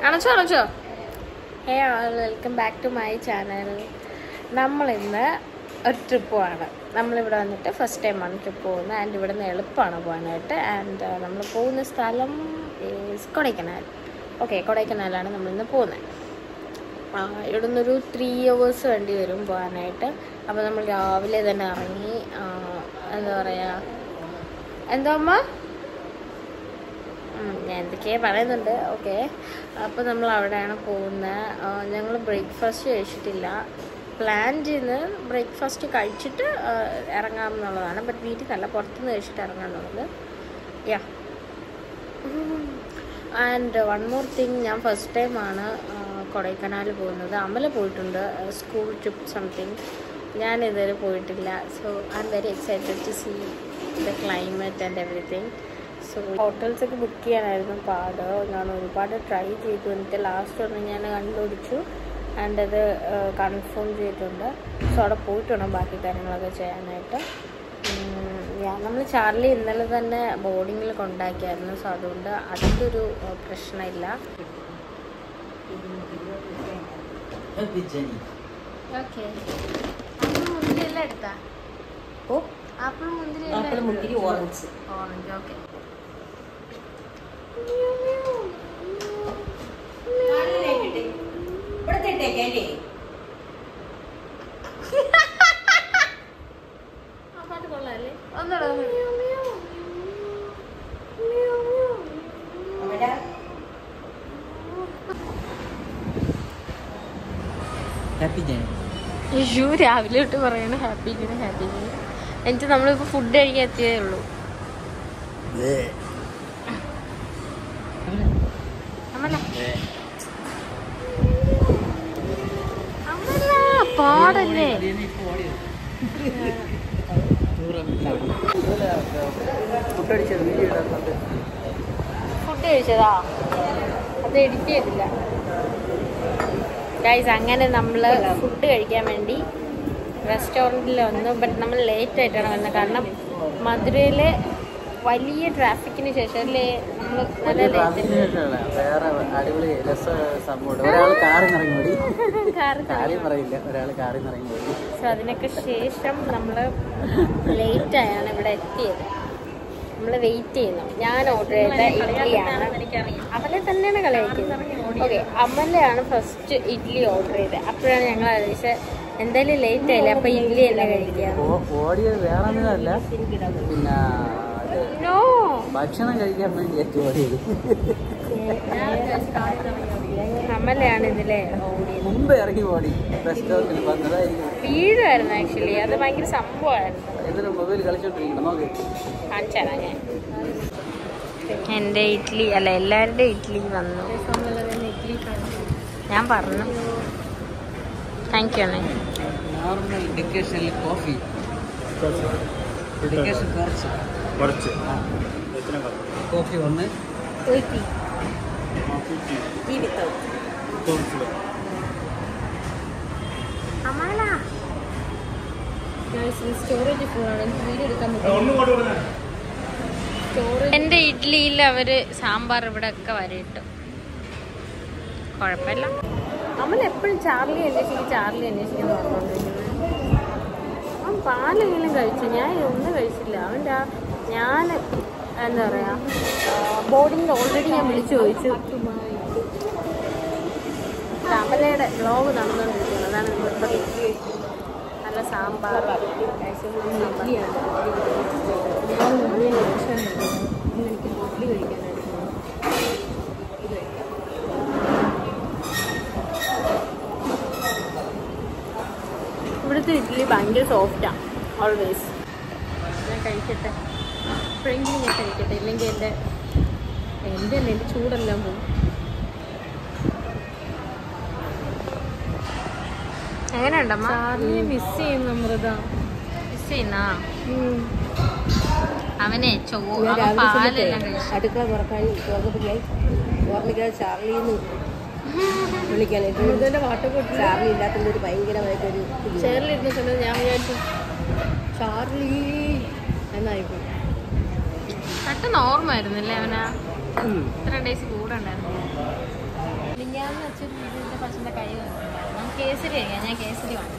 അണച്ചോ അണച്ചോ. Hey all, welcome back to my channel. നമ്മളിന്ന് ഒരു ട്രിപ്പ് പോവാണ്. നമ്മളിവിടെ വന്നിട്ട് ഫസ്റ്റ് ടൈമാണ് ട്രിപ്പ് പോകുന്നത്. ആൻഡ് ഇവിടെ നിന്ന് എളുപ്പമാണ് പോകാനായിട്ട്. ആൻഡ് നമ്മൾ പോകുന്ന സ്ഥലം ഈസ് കൊടൈക്കനാൽ. ഓക്കെ, കൊടൈക്കനാലാണ് നമ്മളിന്ന് പോകുന്നത്. ഇവിടെ നിന്നൊരു 3 hours വേണ്ടി വരും പോകാനായിട്ട്. അപ്പോൾ നമ്മൾ രാവിലെ തന്നെ ഇറങ്ങി എന്താ പറയുക, എന്താ അമ്മ ഞാൻ എന്തൊക്കെയാണ് പറയുന്നുണ്ട്. ഓക്കെ, അപ്പോൾ നമ്മൾ അവിടെയാണ് പോകുന്നത്. ഞങ്ങൾ ബ്രേക്ക്ഫാസ്റ്റ് കഴിച്ചിട്ടില്ല. പ്ലാൻ ചെയ്യുന്നത് ബ്രേക്ക്ഫാസ്റ്റ് കഴിച്ചിട്ട് ഇറങ്ങാമെന്നുള്ളതാണ്. ബട്ട് വീട്ടിൽ നല്ല പുറത്തുനിന്ന് കഴിച്ചിട്ട് ഇറങ്ങാമെന്നുള്ളത്. Yeah, and one more thing, ഞാൻ ഫസ്റ്റ് ടൈമാണ് കൊടൈക്കനാൽ പോകുന്നത്. അമല പോയിട്ടുണ്ട്, സ്കൂൾ ട്രിപ്പ് സംതിങ്. ഞാൻ ഇതുവരെ പോയിട്ടില്ല. So I am very excited to see the climate and everything. So ഹോട്ടൽസൊക്കെ ബുക്ക് ചെയ്യാനായിരുന്നു പാട്. ഞാൻ ഒരുപാട് ട്രൈ ചെയ്തു. എന്നിട്ട് ലാസ്റ്റ് ഒന്ന് ഞാൻ കണ്ടുപിടിച്ചു. ആൻഡ് അത് കൺഫേം ചെയ്തിട്ടുണ്ട്. സോ അവിടെ പോയിട്ട് വേണം ബാക്കി കാര്യങ്ങളൊക്കെ ചെയ്യാനായിട്ട്. നമ്മൾ ചാർലി ഇന്നലെ തന്നെ ബോർഡിങ്ങിൽ കൊണ്ടാക്കിയായിരുന്നു. സോ അതുകൊണ്ട് അതിൻ്റെ ഒരു പ്രശ്നമില്ല. ഓക്കെ, മുന്തിരിയെല്ലാം എടുത്താ? ഓ, ആപ്പിൾ മുന്തിരി ഓറഞ്ച്. ഓക്കെ, പാട്ട് കൊള്ളാല്ലേ? ഒന്നോടെ രാവിലെ തൊട്ട് പറയണ ഹാപ്പി ജേണി ഹാപ്പി ജേണി. എന്നിട്ട് നമ്മളിപ്പോൾ ഫുഡ് കഴിക്കാൻ എത്തിയതേ ഉള്ളൂ. പാടല്ലേ ഫുഡ് കഴിച്ചതാ, അത് എഡിറ്റ് ചെയ്തില്ല ഗൈസ്. അങ്ങനെ നമ്മൾ ഫുഡ് കഴിക്കാൻ വേണ്ടി റെസ്റ്റോറൻറ്റിൽ വന്നു. ബട്ട് നമ്മൾ ലേറ്റ് ആയിട്ടാണ് വന്നത്. കാരണം മധുരയിലെ വലിയ ട്രാഫിക്കിന് ശേഷം അല്ലേ നമ്മൾ നല്ല ലേറ്റ്. സോ അതിനൊക്കെ ശേഷം നമ്മൾ ലേറ്റായാണ് ഇവിടെ എത്തിയത്. നമ്മൾ വെയിറ്റ് ചെയ്യുന്നു. ഞാൻ ഓർഡർ ചെയ്ത ഇഡ്ഡലിയാണ്. അവലെ തന്നെയാണ് കളിയാക്കിയത്. ഓക്കെ, അമലയാണ് ഫസ്റ്റ് ഇഡ്ഡലി ഓർഡർ ചെയ്തത്. അപ്പോഴാണ് ഞങ്ങൾ ആലോചിച്ചത് എന്തായാലും ലേറ്റ് ആയില്ലേ, അപ്പൊ ഇഡ്ഡലി തന്നെ കഴിക്കാം. ഭക്ഷണം കഴിക്കാൻ വേണ്ടി അമലയാണ് ഇതിലെ മുമ്പ് ഇറങ്ങി ഓടി റെസ്റ്റോറന്റിൽ വന്നതായിരിക്കും. വീഴായിരുന്നു ആക്ച്വലി, അത് ഭയങ്കര സംഭവമായിരുന്നു. എന്തിനാ മൊബൈൽ കളിച്ചോണ്ടിരിക്കണം? നോക്ക്, കാണിച്ചാ ഞാൻ എൻ്റെ ഇഡ്ഡലി അല്ല എല്ലാവരുടെയും ഇഡ്ഡലി വന്നു. ഞാൻ പറഞ്ഞു താങ്ക് യു. നോർമൽ ഡിക്കേഷനിൽ കോഫി ഡിക്കേഷൻ കുറച്ച് കോഫി ഒന്ന് സ്റ്റോറേജ് എൻ്റെ ഇഡ്ഡലിയിൽ അവര് സാമ്പാർ ഇവിടെ ഒക്കെ വരയിട്ടു. കുഴപ്പമില്ല. അമൽ എപ്പോഴും ചാർലി അന്വേഷിക്കുന്ന പറഞ്ഞോണ്ടിരിക്കുന്നത്. അവൻ പാലെങ്കിലും കഴിച്ചു, ഞാൻ ഒന്നും കഴിച്ചില്ല. അവൻ്റെ ഞാൻ എന്താ പറയാ ബോർഡിങ്ങിൽ ഓൾറെഡി ഞാൻ വിളിച്ചു ചോദിച്ചു. അമലയുടെ വ്ലോഗ് നടന്നുകൊണ്ടിരിക്കുന്നത്, അതാണ് ഇവിടുത്തെ നല്ല സാമ്പാർ. ഇവിടുത്തെ ഇഡ്ഡലി ഭയങ്കര സോഫ്റ്റാണ് ഓൾവേസ്. ഞാൻ കഴിക്കട്ടെ, എപ്പോഴെങ്കിലും ഞാൻ കഴിക്കട്ടെ, ഇല്ലെങ്കിൽ എൻ്റെ ചൂടെല്ലാം പോകും. എങ്ങനെയുണ്ടമ്മ? ചാർലിയെ മിസ് ചെയ്യുന്നു അമൃത. മിസ് ചെയ്യുന്ന അവനെ പാലെല്ലാം കഴിച്ചു. അടുക്കള തുറക്കാൻ ഓർമ്മിക്കാൻ ചാർലിന്ന് വിളിക്കാനായിട്ട് ചാർലി ഇല്ലാത്തതിൻ്റെ ഒരു ഭയങ്കരമായിട്ടൊരു ചേറിലിരുന്ന സമയത്ത് ഞാൻ വിചാരിച്ചു ചാർലി എന്നായിപ്പോയി. പെട്ടെന്ന് ഓർമ്മ ആയിരുന്നില്ലേ അവനാ? ഇത്ര ഡേയ്സ് കൂടെ ഉണ്ടായിരുന്നു. ചെയ്യാന്ന് വെച്ചൊരു വീഡിയോയുടെ കുറച്ചിൻ്റെ കൈ വന്നിട്ടുണ്ടായിരുന്നു. കേസരി കഴിക്കാം. ഞാൻ കേസരി വാങ്ങി.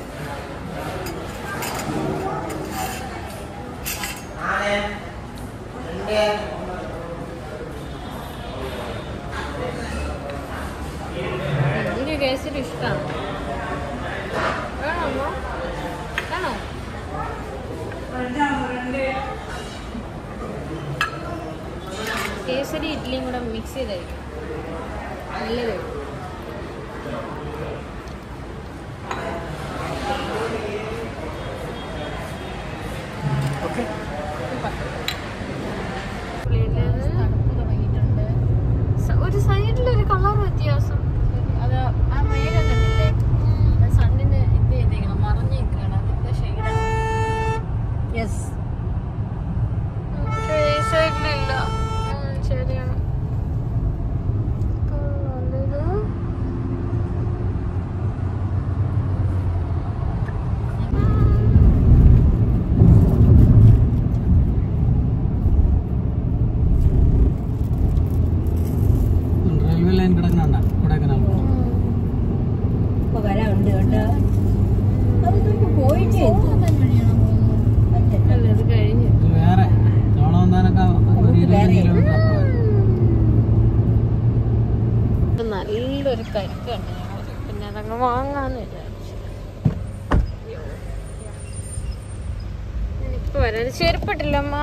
എനിക്ക് കേസരി ഇഷ്ടമാണ്. വേണോ? വേണോ? കേസരി ഇഡ്ഡലിയും കൂടെ മിക്സ് ചെയ്തായിരിക്കും നല്ലത്. ഒരു സൈഡിലൊരു കളർ വ്യത്യാസം. അത് ആ മേലെ കണ്ടില്ലേ, സണ്ണിന് ഇത് ചെയ്തേക്കണം, മറഞ്ഞിരിക്കണം. അതിന്റെ ഷെയ്ഡാണ്. യെസ്, സൈഡിലില്ല. ശരിയാണ്. റെയിൽവേ ലൈൻ കിടക്കണ കൊടൈക്കനാൽ ഇപ്പൊ വരാനുണ്ട് കേട്ടോ. അതൊന്നും പോയിട്ടേ അത് കഴിഞ്ഞ് വേറെ ചോളവന്താനൊക്കെ നല്ലൊരു കരിക്കാണ്. പിന്നെ അതങ്ങ് വാങ്ങാന്ന് വിചാരിച്ചു. ഇപ്പൊ വരാൻ ചെരുപ്പിട്ടില്ല അമ്മ.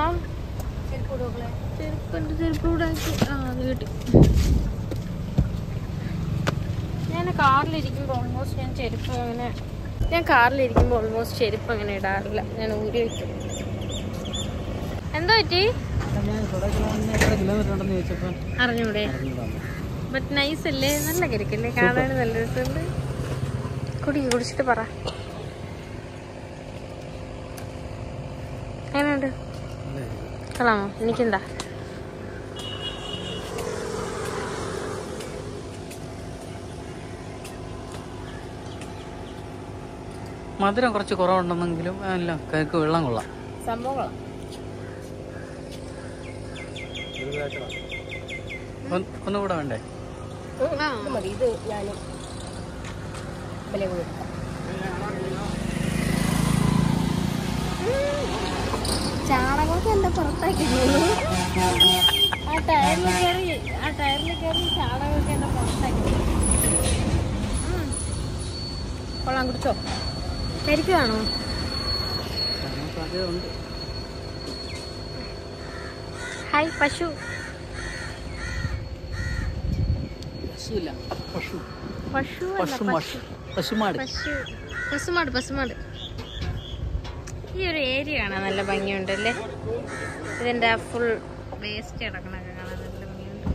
ചെരുപ്പ് കൂടെ ആക്കി. അത് കിട്ടി. ഞാൻ കാറിലിരിക്കുമ്പോൾ ഓൾമോസ്റ്റ് ചെരുപ്പ് അങ്ങനെ ഇടാറില്ല. ഞാൻ ഊരി വയ്ക്കും. എന്താ പറ്റി കിലോമീറ്റർ ഉണ്ടെന്ന് ചോദിച്ചപ്പോൾ അറിഞ്ഞൂടെ? ബട്ട് നൈസ് അല്ലേ? നല്ല കരിക്കല്ലേ? കാണാൻ നല്ല രസമുണ്ട്. കുടിച്ചിട്ട് പറ എങ്ങനെയുണ്ട്? കൊള്ളാമോ? എനിക്കെന്താ മധുരം കുറച്ച് കുറവുണ്ടെന്നെങ്കിലും എല്ലാം കൈക്ക് വെള്ളം കൊള്ളാം. സംഭവം? ഒന്നുകൂടെ വേണ്ടേ? മതി. ഇത് ഞാനും വില കൊടുക്കാം. ചാണകമൊക്കെ എന്താ പുറത്താക്കി? ആ ടയറിൽ കയറി ചാണകമൊക്കെ എന്താ പുറത്താക്കി? കൊള്ളാം. കുടിച്ചോ? കരിക്കുകയാണോ? ഹായ് പശു. പശുമാട്. ഈ ഒരു ഏരിയ കാണാൻ നല്ല ഭംഗിയുണ്ടല്ലേ? ഇതിന്റെ ഫുൾ വേസ്റ്റ് കിടക്കണൊക്കെ കാണാൻ നല്ല ഭംഗിയുണ്ട്.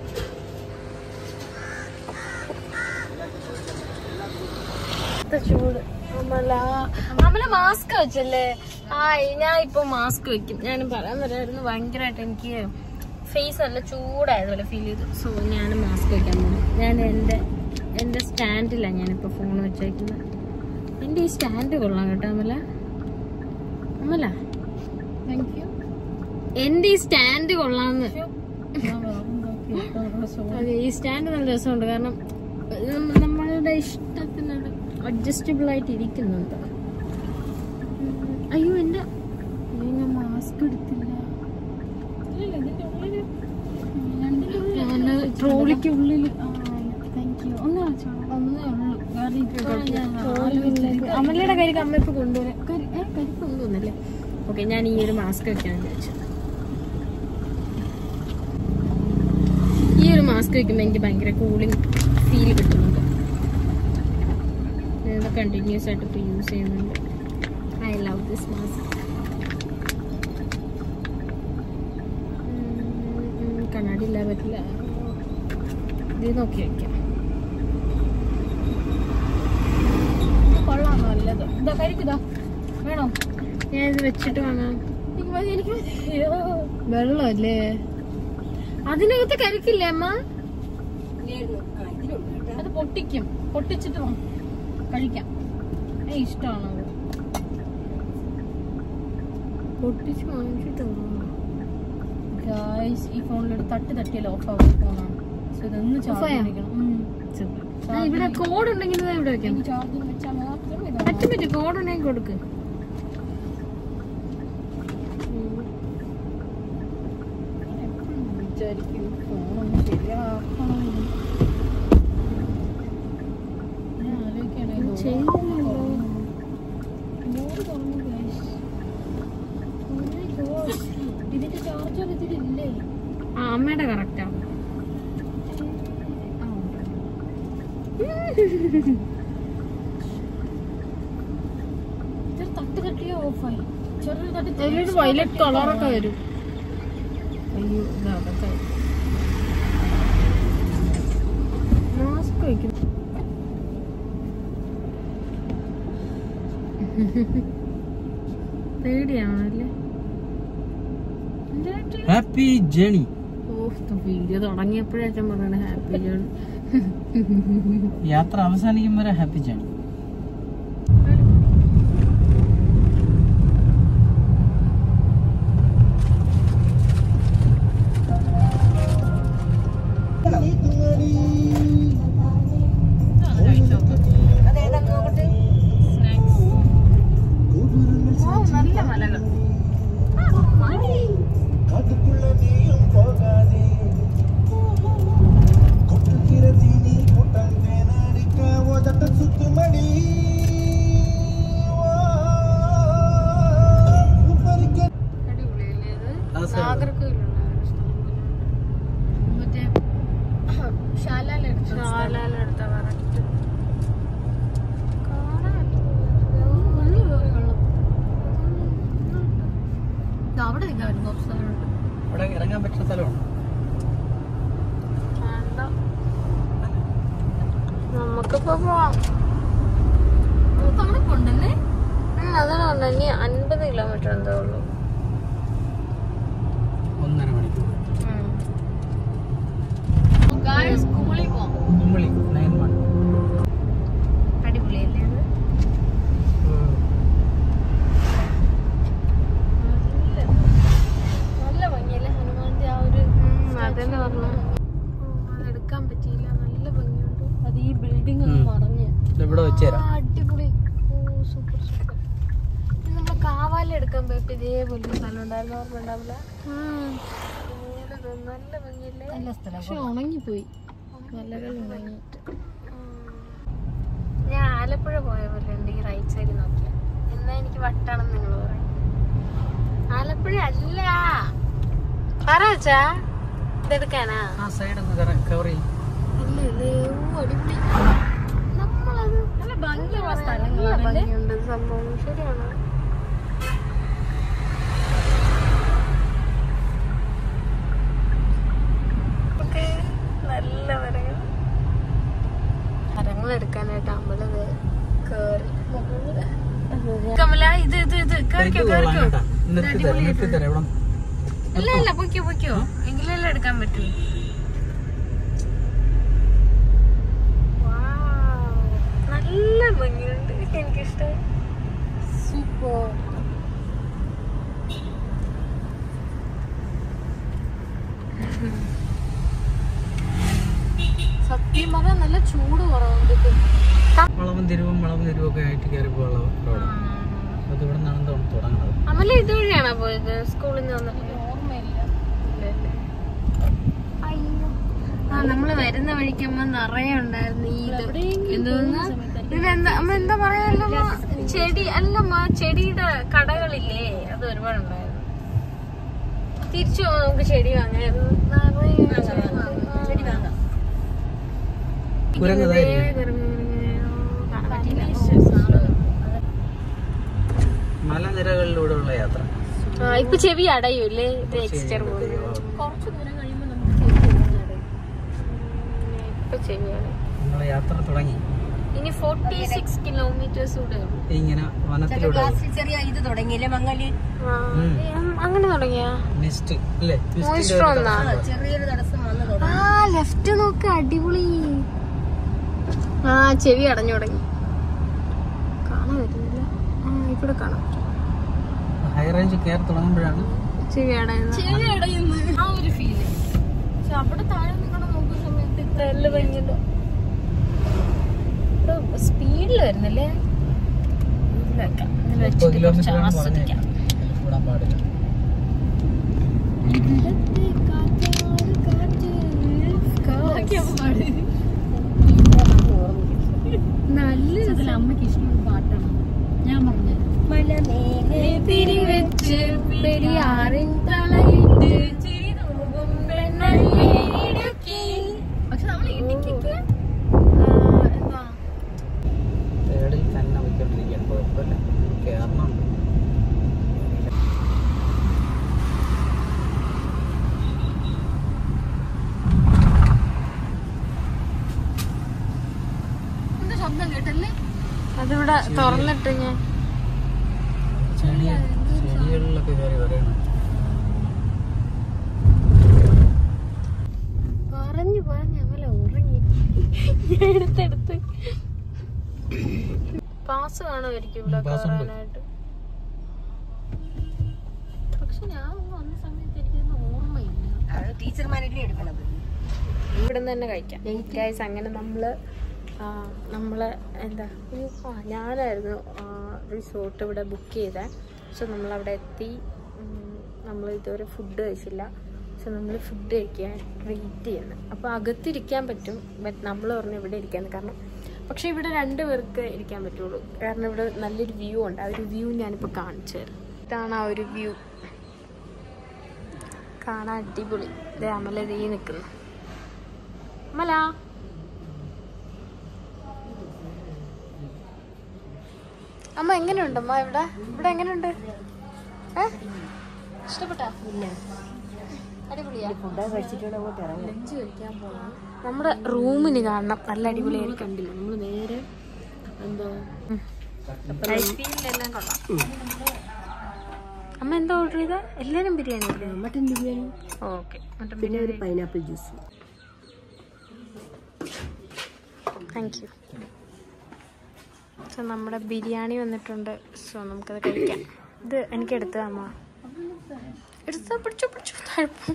ചൂട്. അമല മാസ്ക് വെച്ചല്ലേ? ഞാൻ ഇപ്പൊ മാസ്ക് വെക്കും. ഞാനും പറയാൻ വരായിരുന്നു. ഭയങ്കരമായിട്ട് എനിക്ക് ഫേസ് നല്ല ചൂടായതുപോലെ ഫീൽ ചെയ്തു. സോ ഞാൻ മാസ്ക് വെക്കാൻ പോകും. ഞാൻ എൻ്റെ സ്റ്റാൻഡിലാണ് ഞാനിപ്പോൾ ഫോൺ വെച്ചേക്കുന്നത്. എൻ്റെ ഈ സ്റ്റാൻഡ് കൊള്ളാം കേട്ടോ അമല. Thank you. എൻ്റെ ഈ സ്റ്റാൻഡ് കൊള്ളാന്ന്. അതെ, ഈ സ്റ്റാൻഡ് നല്ല രസമുണ്ട്. കാരണം നമ്മളുടെ ഇഷ്ടത്തിനോട് അഡ്ജസ്റ്റബിൾ ആയിട്ട് ഇരിക്കുന്നുണ്ട്. അയ്യോ ഞാൻ മാസ്ക് എടുത്തില്ല. ട്രോളിക്ക് ഉള്ളില് അമലയുടെ കരിക്ക് അമ്മ ഇപ്പൊ കൊണ്ടുവരാം. കരിക്കൊന്നുമല്ലേ? ഓക്കെ, ഞാൻ ഈ ഒരു മാസ്ക് വെക്കാന്ന് വിചാരിച്ചു. ഈ ഒരു മാസ്ക് വെക്കുമ്പോൾ എനിക്ക് ഭയങ്കര കൂളിംഗ് ഫീൽ കിട്ടുന്നുണ്ട്. ഞാനിത് കണ്ടിന്യൂസ് ആയിട്ട് ഇപ്പോൾ യൂസ് ചെയ്യുന്നുണ്ട്. I love this mask. കണ്ണാടി ഇല്ലാതെ പറ്റില്ല. ഇത് നോക്കി വയ്ക്കാം. കൊള്ളാം, നല്ലത്. ഇതാ കരിക്കുതാ വേണോ? ഞാനിത് വെച്ചിട്ട് വാങ്ങാം. എനിക്ക് വെള്ളമല്ലേ അതിനകത്ത്? കരിക്കില്ലേ അമ്മ? അത് പൊട്ടിച്ചിട്ട് കഴിക്കാം. ഇഷ്ടമാണോ? പൊട്ടിച്ച് വാങ്ങിച്ചിട്ട് ഈ ഫോണിലൊരു തട്ടിയാൽ ഓഫ് ആവും ഫോണാണ്. സോ ഇതൊന്ന് ചാർജ് ചെയ്യണം. ഇവിടെ കോഡ് ഉണ്ടെങ്കിൽ ഇവിടെ വെക്കാം. പറ്റും കോഡ് ഉണ്ടെങ്കിൽ കൊടുക്ക്. ഇതിന്റെ ചാർജർ ഇതിലില്ലേ? അമ്മയുടെ കറക്റ്റാ. തട്ട് തട്ടിയോ ഓഫായി. ചെറിയൊരു തട്ടി അതിലൊരു വയലറ്റ് കളറൊക്കെ വരും. അയ്യോ മാസ്ക് വയ്ക്കും. പേടിയാണല്ലേ. Happy journey. വീഡിയോ തുടങ്ങിയപ്പോഴേക്കും പറയണ ഹാപ്പി ജേണി. യാത്ര അവസാനിക്കും വരെ ഹാപ്പി ജേണി. നല്ല മലകൾ. മറ്റേ ശാലാലെടുത്ത കറക്റ്റ് അവിടെ നിൽക്കാൻ കുറച്ച് സ്ഥലമുണ്ട്. അവിടെ ഇറങ്ങാൻ പറ്റുന്ന സ്ഥലമാണ്. നമുക്കിപ്പോ പോവാം. അവിടെ കൊണ്ടല്ലേ? അതാണ് പറഞ്ഞത്. ഇനി 50 കിലോമീറ്റർ എന്തേ ഉള്ളൂ. 1.5 മണിക്കൂർ. സ്കൂളിൽ പോവാം. കുമ്പളി 9-1. അടിപൊളിയല്ലേ അത്? നല്ല ഭംഗിയല്ലേ ഹനുമാന്റെ ആ ഒരു. അതന്നെ പറഞ്ഞു. അതെടുക്കാൻ പറ്റിയില്ല. നല്ല ഭംഗിയുണ്ട്. അത് ഈ ബിൽഡിംഗ് ഒന്ന് മറഞ്ഞ് ഇവിടെ വെച്ചുതരാം. അടിപൊളി. ഓ സൂപ്പർ സൂപ്പർ. നമ്മള് കാവാലെടുക്കാൻ പോയപ്പോ ഇതേപോലെ സ്ഥലം ഉണ്ടായിരുന്നു. ഓർമ്മ ഉണ്ടാവില്ല? നല്ല ഭംഗിയല്ലേ? നല്ല സ്ഥലം. പക്ഷെ ഉണങ്ങിപ്പോയി. മലകൾ ഉണങ്ങിയിട്ട്. ഞാൻ ആലപ്പുഴ പോയ പോലെ ഉണ്ട് ഈ റൈറ്റ് സൈഡിൽ നോക്കിയാൽ. എന്നാ എനിക്ക് വട്ടാണെന്ന് നിങ്ങൾ പറയും. ആലപ്പുഴ അല്ല. പറച്ചാ ഇതെടുക്കാനാ? ആ സൈഡ് ഒന്ന് കവർ ചെയ്യും. ഇല്ല ഇല്ലേ. ഓ അടിപൊളി. നമ്മളത് നല്ല ഭംഗിയുള്ള നല്ല സ്ഥലങ്ങളാണ്. ഭംഗിയുണ്ട് സംഭവം. ശരിയാണ്. നല്ല മരങ്ങൾ എടുക്കാനായിട്ട് അമ്പലത് കേറി. കമല ഇത് ഇത് ഇത് കേറിക്കോ കേറിക്കോ. ഇല്ല ഇല്ല പൊയ്ക്കോ പൊയ്ക്കോ. എങ്കിലല്ലേ എടുക്കാൻ പറ്റൂ. നല്ല ഭംഗിയുണ്ട്. എനിക്കിഷ്ടമായി. സൂപ്പർ. സത്യം പറഞ്ഞാൽ നല്ല ചൂട് കുറവുണ്ട്. വളവും തിരിവും ഒക്കെ ആയിട്ട് കയറി പോകാനുള്ള റോഡ്. അത് ഇവിടെ നിന്നാണ് തുടങ്ങുന്നത്. അമല ഇതുവഴിയാണോ പോയത് സ്കൂളിൽ നിന്ന് വന്നിട്ട്? ഓർമ്മയില്ല. അയ്യോ. ആ നമ്മള് വരുന്ന വഴിക്കമ്മ നിറയെ ഉണ്ടായിരുന്നു ഈ എന്തോന്ന് ഇതിനെന്താ അമ്മ എന്താ പറയാല്ലോ ചെടി അല്ലമ്മ ചെടിയുടെ കടകളില്ലേ അത് ഒരുപാടുണ്ടായിരുന്നു. തിരിച്ചു പോകുമ്പോ നമുക്ക് ചെടി വാങ്ങായിരുന്നു. ചെടി വാങ്ങാം. മലനിരകളിലൂടെയുള്ള യാത്ര. ഇപ്പൊ ചെവി അടയൂല്ലേ? ഇത് എക്സ്റ്റർ പോലെ കുറച്ച് ദൂരം കഴിയുമ്പോ നമുക്ക് ഇപ്പൊ ചെവിയാണ്. നമ്മളെ യാത്ര തുടങ്ങി. ഇനി 46 കിലോമീറ്റേഴ്സ് കൂടെ ഉള്ളൂ. ഇങ്ങനെ വനത്തിലൂടെ ചെറിയ ഇത് തുടങ്ങിയില്ലേ മങ്ങല്? അങ്ങനെ തുടങ്ങിയാ ചെറിയൊരു തടസ്സം വന്നു തുടങ്ങി. ആ ലെഫ്റ്റ് നോക്ക് അടിപൊളി. ആ ചെവി അടഞ്ഞു തുടങ്ങി. കാണാൻ പറ്റുന്നില്ല. ആ ഇവിടെ കാണാം. ഹൈ റേഞ്ച് കയറി തുടങ്ങുമ്പോഴാണ് ചെവി അടയുന്നു. ആ ഒരു ഫീല്. പക്ഷെ അവിടെ താഴെ നിങ്ങളുടെ നോക്കുന്ന സമയത്ത് നല്ല ഭംഗിയുണ്ട്. സ്പീഡിൽ വരുന്നല്ലേ. ആസ്വദിക്കാം. നല്ല അമ്മയ്ക്ക് ഇഷ്ടമുള്ള പാട്ടാണ് ഞാൻ പറഞ്ഞത്. തിരിവെച്ച് പെരിയാറിൻ തളയിട്ട് പക്ഷെ നമ്മൾ ഇടുക്കിക്ക് എന്താ തേടിൽ തന്നെ പോയിക്കൊണ്ടിരിക്കാൻ കുഴപ്പമില്ല. കേരളം എന്താ ശബ്ദം കേട്ടല്ലേ? അതിവിടെ തുറന്നിട്ട് ഞാൻ ചെടികളിലൊക്കെ കയറി വരണം. പറഞ്ഞ് അമല ഉറങ്ങി. എടുത്തെടുത്ത് പാസ് കാണുമായിരിക്കും ഇവിടെ കാണാനായിട്ട്. പക്ഷെ ഞാൻ വന്ന സമയത്ത് എനിക്കൊന്നും ഓർമ്മയില്ല. ടീച്ചർമാരല്ലേ എടുക്കണത്. ഇവിടെ നിന്ന് തന്നെ കഴിക്കാം ഗൈസ്. അങ്ങനെ നമ്മള് എന്താ ഞാനായിരുന്നു റിസോർട്ട് ഇവിടെ ബുക്ക് ചെയ്തേ. സോ നമ്മളവിടെ എത്തി. നമ്മൾ ഇതുവരെ ഫുഡ് കഴിച്ചില്ല. സോ നമ്മൾ ഫുഡ് കഴിക്കാൻ വെയിറ്റ് ചെയ്യുന്നത്. അപ്പോൾ അകത്തിരിക്കാൻ പറ്റും, ബട്ട് നമ്മൾ പറഞ്ഞു ഇവിടെ ഇരിക്കാന്ന്. കാരണം പക്ഷേ ഇവിടെ 2 പേർക്ക് ഇരിക്കാൻ പറ്റുള്ളൂ. കാരണം ഇവിടെ നല്ലൊരു വ്യൂ ഉണ്ട്. ആ ഒരു വ്യൂ ഞാനിപ്പോൾ കാണിച്ചു തരാം. ഇതാണ് ആ ഒരു വ്യൂ. കാണാൻ അടിപൊളി. ഇതേ അമല ദേ നിൽക്കുന്നു. അമല അമ്മ എങ്ങനെയുണ്ട് അമ്മ? ഇവിടെ എങ്ങനെയുണ്ട്? ഇഷ്ടപ്പെട്ടാ? പിന്നെ അടിപൊളിയാ. ഫുഡ് കഴിച്ചിട്ട് അങ്ങോട്ട് ഇറങ്ങി ലഞ്ച് കഴിക്കാൻ പോകണം. നമ്മുടെ റൂമിന് കാണണം. നല്ല അടിപൊളിയായിരിക്കും. കണ്ടില്ല നമ്മൾ നേരെ എന്താ ഐസ്ക്രീമിലെല്ലാം കൊള്ളാം. അമ്മ എന്താ ഓർഡർ ചെയ്ത? എല്ലാവരും ബിരിയാണി അല്ലേ? മട്ടൻ ബിരിയാണി. ഓക്കെ. പിന്നെ ഒരു pineapple juice. Thank you. So നമ്മുടെ ബിരിയാണി വന്നിട്ടുണ്ട്. സോ നമുക്കത് കഴിക്കാം. ഇത് എനിക്ക് എടുത്തത് അമ്മ എടുത്ത പിടിച്ചു കുഴപ്പം.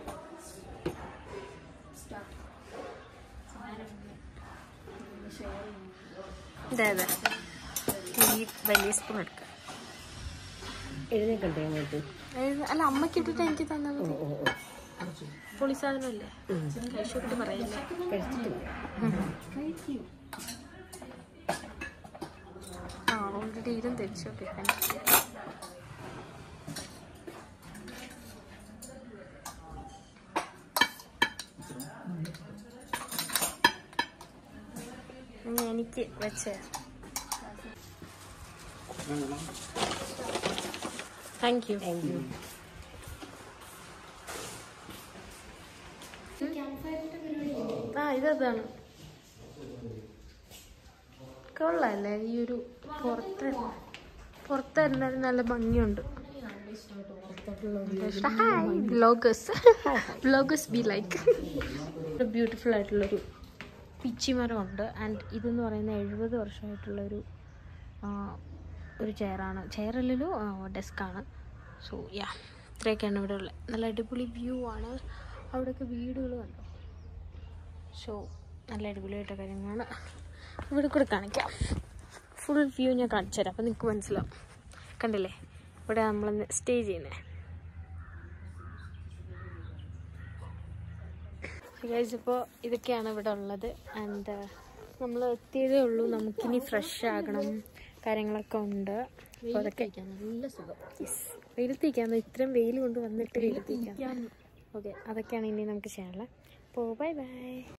അതെ ഈ വലിയ സ്പൂൺ എടുക്കാം. എഴുന്നേക്കണ്ടേ അങ്ങോട്ട്? അല്ല അമ്മയ്ക്ക് ഇട്ടിട്ട് എനിക്ക് തന്നാൽ മതി. പൊളി സാധനമല്ലേ? കഴിച്ചിട്ട് പറയല്ലേ. ഓൾറെഡി ഇതും തിരിച്ചോട്ടെ. എനിക്ക് വെച്ച് താങ്ക് യു. ഇതാണ് കൊള്ളാല്ലേ? ഈ ഒരു പുറത്തായിരുന്നാലും നല്ല ഭംഗിയുണ്ട്. Vloggers be like. ഒരു ബ്യൂട്ടിഫുൾ ആയിട്ടുള്ളൊരു പിച്ചി മരമുണ്ട്. ആൻഡ് ഇതെന്ന് പറയുന്നത് 70 വർഷമായിട്ടുള്ളൊരു ചെയറല്ലല്ലോ, ഡെസ്ക്കാണ്. സോ ഇത്രയൊക്കെയാണ് ഇവിടെ ഉള്ളത്. നല്ല അടിപൊളി വ്യൂ ആണ്. അവിടെയൊക്കെ വീടുകൾ കണ്ടോ. സോ നല്ല അടിപൊളിയായിട്ട് കാര്യങ്ങളാണ്. ഇവിടെ കൂടെ കാണിക്കാം. ഫുൾ വ്യൂ ഞാൻ കാണിച്ചു തരാം. അപ്പോൾ നിങ്ങൾക്ക് മനസ്സിലാവും. കണ്ടില്ലേ ഇവിടെ നമ്മളൊന്ന് സ്റ്റേ ചെയ്യുന്നത്. ഗൈസ് ഇപ്പോൾ ഇതൊക്കെയാണ് ഇവിടെ ഉള്ളത്. ആൻഡ് നമ്മൾ എത്തിയതേ ഉള്ളൂ. നമുക്കിനി ഫ്രഷ് ആകണം, കാര്യങ്ങളൊക്കെ ഉണ്ട്. അപ്പോൾ അതൊക്കെ നല്ല സുഖം. വെയിലത്തേക്കാണ്. ഇത്രയും വെയിൽ കൊണ്ട് വന്നിട്ട് വെയിലത്തേക്കാണ്. ഓക്കെ, അതൊക്കെയാണ് ഇനി നമുക്ക് ചെയ്യാനുള്ളത്. അപ്പോൾ ബൈ ബൈ.